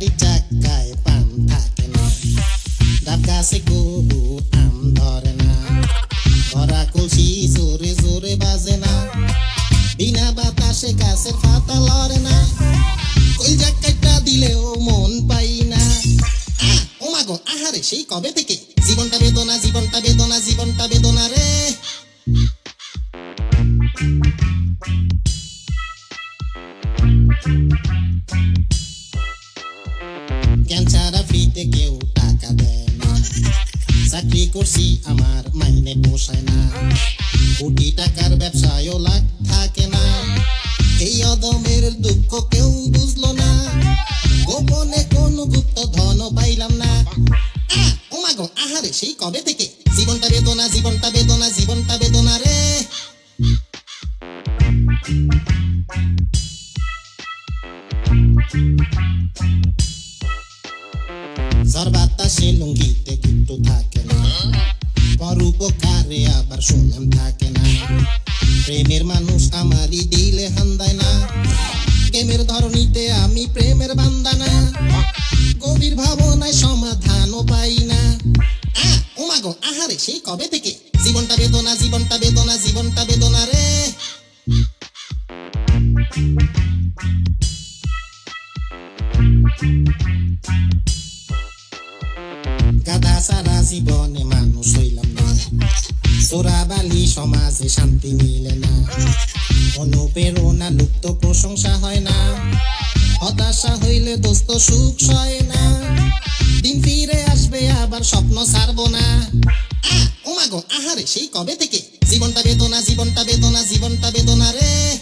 গাড়ি চাকায় পাম থাকে না, ডাব গাছে গরু আম ধরে না, ভরা কলসি জোরে জোরে বাজে না, বিনা বাতাসে গাছের পাতা লড়ে না, কইজা কাইটা দিলেও মন পাই না। ও মা গো আহারে সেই কবে থেকে জীবনটা বেদনা, জীবনটা বেদনা, জীবনটা বেদনা রে। জ্ঞান ছাড়া ফ্রিতে কেউ টাকা দেয় না, চাকরি করছি আমার মাইনে পোষায় না, কোটি টাকার ব্যবসায়ও লাখ থাকে না, এই অদমের দুঃখ কেউ বুঝলো না, গোপনে কোন গুপ্ত ধন পাইলাম না। ও মা গো আহারে সেই কবে থেকে জীবনটা বেদনা, জীবনটা বেদনা, জীবনটা বেদনা রে। ঝড় বাতাসে লুঙ্গিতে কিট্টু থাকে না, পরোপকারে আবার সুনাম থাকে না, প্রেমের মানুষ আমারই দিলে হান্দায় না, প্রেমের ধরনীতে আমি প্রেমের বান্দানা, গভীর ভাবনায় সমাধানও পাই না। ও মা গো আহারে সেই কবে থেকে জীবনটা বেদনা, জীবনটা বেদনা, জীবনটা বেদনা রে। গাধা সারা জীবনে মানুষ হইলাম না, চোরাবালি সমাজে শান্তি মিলে না, অনুপ্রেরণা লুপ্ত প্রশংসা হয় না, হতাশা হইলে দোস্ত সুখ সয় না, দিন ফিরে আসবে আবার স্বপ্ন ছাড়বো না। ও মা গো আহারে সেই কবে থেকে জীবনটা বেদনা, জীবনটা বেদনা, জীবনটা বেদনা রে।